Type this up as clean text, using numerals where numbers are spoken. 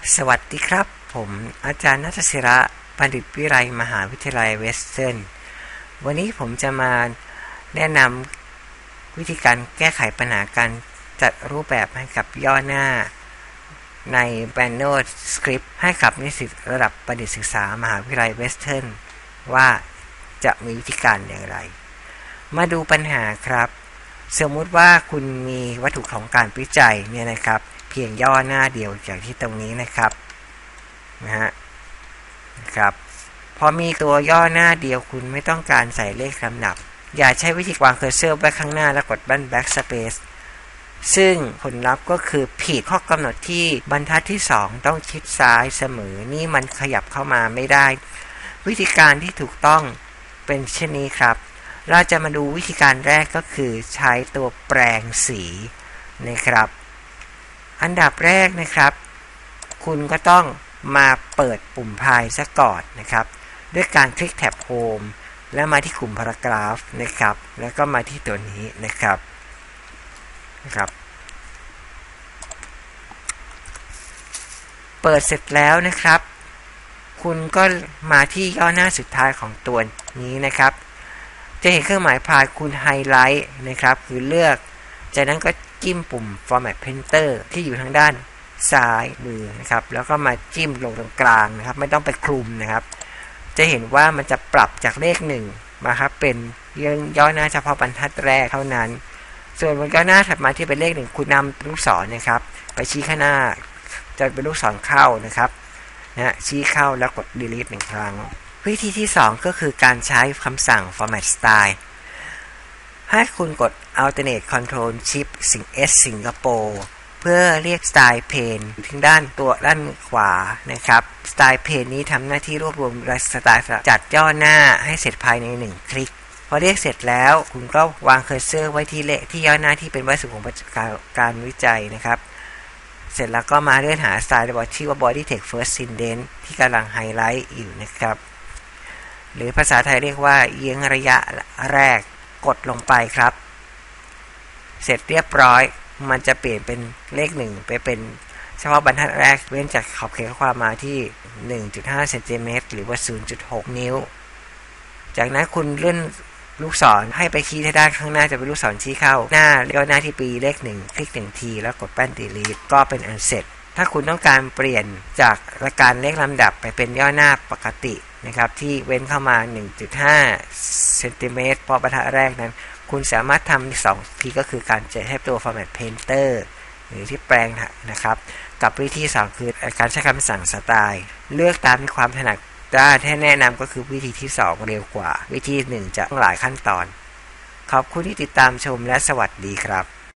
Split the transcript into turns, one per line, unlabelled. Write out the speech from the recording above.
สวัสดีครับผมอาจารย์ณัฐศิระบัณฑิตวิไลมหาวิทยาลัยเวสเทิร์นวันนี้ผมจะมาแนะนำวิธีการแก้ไขปัญหาการจัดรูปแบบให้กับย่อหน้าใน Banner Script ให้กับนิสิตระดับบัณฑิตศึกษามหาวิทยาลัยเวสเทิร์นว่าจะมีวิธีการอย่างไรมาดูปัญหาครับสมมุติว่าคุณมีวัตถุของการวิจัยเนี่ยนะครับเพียงย่อหน้าเดียวอย่างที่ตรงนี้นะครับนะครับพอมีตัวย่อหน้าเดียวคุณไม่ต้องการใส่เลขลำดับอย่าใช้วิธีวางเคอร์เซอร์ไว้ข้างหน้าแล้วกดbackspace ซึ่งผลลัพธ์ก็คือผิดข้อกำหนดที่บรรทัดที่2ต้องชิดซ้ายเสมอนี่มันขยับเข้ามาไม่ได้วิธีการที่ถูกต้องเป็นเช่นนี้ครับเราจะมาดูวิธีการแรกก็คือใช้ตัวแปรงสีนะครับอันดับแรกนะครับคุณก็ต้องมาเปิดปุ่มพายซะก่อนนะครับด้วยการคลิกแท็บ Home แล้วมาที่กลุ่ม Paragraph นะครับแล้วก็มาที่ตัวนี้นะครับเปิดเสร็จแล้วนะครับคุณก็มาที่ย่อหน้าสุดท้ายของตัวนี้นะครับจะเห็นเครื่องหมายพายคุณไฮไลท์นะครับคือเลือกจากนั้นก็จิ้มปุ่ม Format Painter ที่อยู่ทางด้านซ้ายมือนะครับแล้วก็มาจิ้มลงตรงกลางนะครับไม่ต้องไปคลุมนะครับจะเห็นว่ามันจะปรับจากเลข1มาครับเป็นย่อหน้าเฉพาะบรรทัดแรกเท่านั้นส่วนบนย่อหน้าถัดมาที่เป็นเลข1คุณนำลูกศรนะครับไปชี้ข้างหน้าจะเป็นลูกศรเข้านะครับชี้เข้าแล้วกด delete 1ครั้งวิธีที่2ก็คือการใช้คำสั่ง format style ให้คุณกด alternate control shift S สิงคโปร์เพื่อเรียก style pane ทางด้านขวานะครับ style pane นี้ทำหน้าที่รวบรวมสไตล์จัดย่อหน้าให้เสร็จภายใน1คลิกพอเรียกเสร็จแล้วคุณก็วางเคอร์เซอร์ไว้ที่ย่อหน้าที่เป็นวัตถุของการวิจัยนะครับเสร็จแล้วก็มาเลื่อนหาสไตล์ชื่อว่า body text first indent ที่กำลังไฮไลท์อยู่นะครับหรือภาษาไทยเรียกว่าเอียงระยะแรกกดลงไปครับเสร็จเรียบร้อยมันจะเปลี่ยนเป็นเลข1ไปเป็นเฉพาะบรรทัดแรกเว้นจากขอบเขตข้อความมาที่ 1.5 เซนติเมตรหรือว่า 0.6 นิ้วจากนั้นคุณเลื่อนลูกศรให้ไปชี้ที่ด้านข้างหน้าจะเป็นลูกศรชี้เข้าหน้าที่ปีเลข1คลิก1ทีแล้วกดแป้น delete ก็เป็นอันเสร็จถ้าคุณต้องการเปลี่ยนจากการเลขลำดับไปเป็นย่อหน้าปกตินะครับที่เว้นเข้ามา 1.5 เซนติเมตรเพราะบรรทัดแรกนั้นคุณสามารถทำ2ทีก็คือการใช้ตัว Format Painter หรือที่แปลงนะครับกับวิธี2คือการใช้คำสั่งสไตล์เลือกตามที่ความถนัดได้ที่แนะนำก็คือวิธีที่2เร็วกว่าวิธี1จะต้องหลายขั้นตอนขอบคุณที่ติดตามชมและสวัสดีครับ